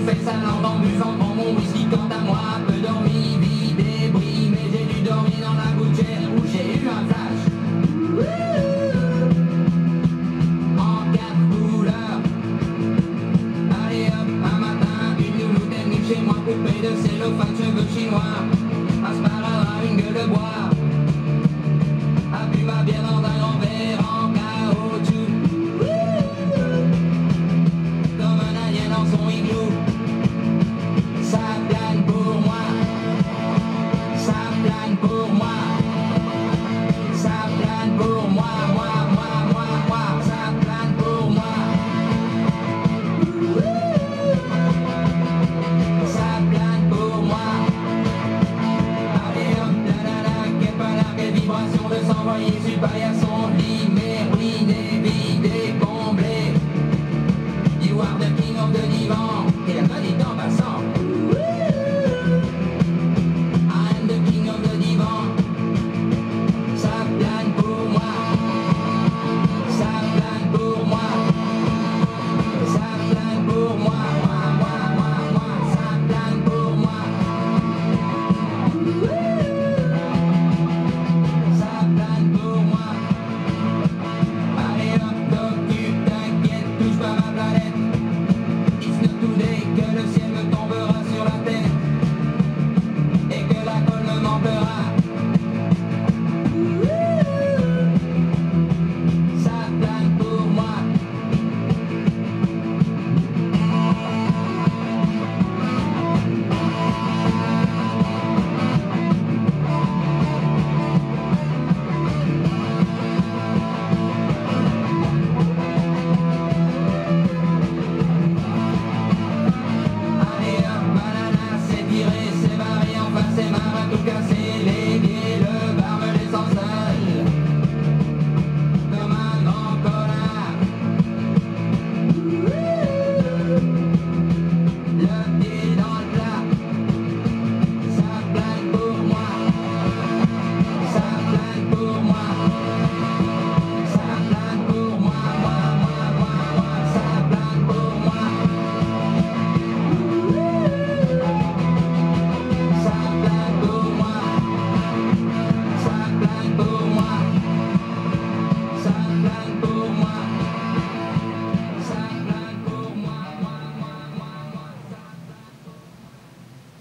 fait sa langue en buvant grand mon whisky. Quant à moi, peu dormi, vie débris, mais j'ai dû dormir dans la gouttière où j'ai eu un flash. En 4 couleurs. Allez hop, un matin, une louloute est venue chez moi, poupée de cellophane, cheveux chinois, un sparadrap, une gueule de bois, a bu ma bière dans un grand verre en caoutchouc, comme un indien dans son igloo. Ça plane pour moi, ça plane pour moi, ça plane pour moi, moi, ça plane pour moi. Ça plane pour moi. Allez hop, quelle vibration de s'envoyer sur paillasson, lit, mais ruiné,